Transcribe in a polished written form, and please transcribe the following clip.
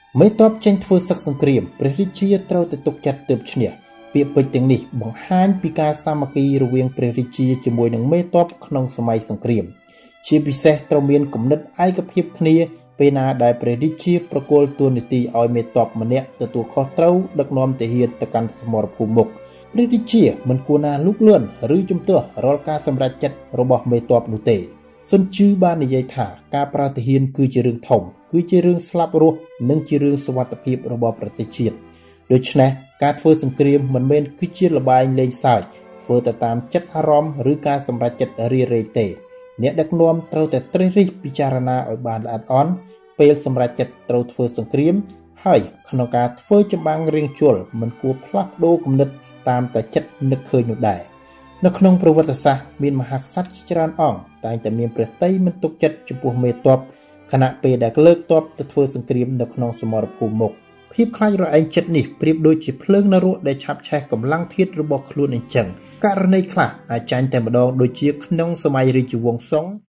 មេតបចេញធ្វើសឹកសង្គ្រាមព្រះរាជាត្រូវតែទុកចិត្តទើបឈ្នះពាក្យពេចន៍ទាំងនេះបង្ហាញពីការសាមគ្គីរវាងព្រះរាជាជាមួយនឹងមេតបក្នុងសម័យសង្គ្រាមជាពិសេសត្រូវមានគំនិតឯកភាពគ្នាពេលណាដែលព្រះរាជាប្រគល់តួនាទីឲ្យមេតបម្នាក់ទទួលខុសត្រូវដឹកនាំទាហានទៅកាន់សមរភូមិមុខព្រះរាជាមិនគួរណាលូកលាន់ឬជំទាស់រាល់ការសម្រេចចិត្តរបស់មេតបនោះទេសុនជឺបាននិយាយថាការប្រើទាហានគឺជារឿងធំគឺជារឿងស្លាប់រស់និងជារឿងសុវត្ថិភាពរបស់ប្រទេសជាតិដូច្នេះការធ្វើសង្គ្រាមមិនមែនគឺជាល្បែងលេងសើចធ្វើទៅតាមចិត្តអារម្មណ៍ឬការសម្រេចចិត្តរារែកទេអ្នកដឹកនាំត្រូវតែត្រិះរិះពិចារណាឲ្យបានល្អិតល្អន់ពេលសម្រេចចិត្តត្រូវធ្វើសង្គ្រាមហើយក្នុងការធ្វើចម្បាំងរៀងជល់មិនគួរផ្លាស់ប្ដូរគំនិតតាមតែចិត្តនឹកឃើញនោះដែរនៅក្នុងប្រវត្តិសាស្ត្រមានមហាក្សត្រជាច្រើនអង្គតែងតែមានព្រះទ័យមិនទុកចិត្តចំពោះមេទ័ពខណៈពេលដែលលើកទ័ពទៅធ្វើសង្គ្រាមនៅក្នុងសមរភូមិមុខភាពខ្លាចរឯងចិត្តនេះប្រៀបដូចជាភ្លើងនរកដែលឆាប់ឆេះកម្លាំងធាតុរបស់ខ្លួនអញ្ចឹងករណីខ្លះអាចចាញ់តែម្ដងដូចជាក្នុងសម័យរាជវង្សសុង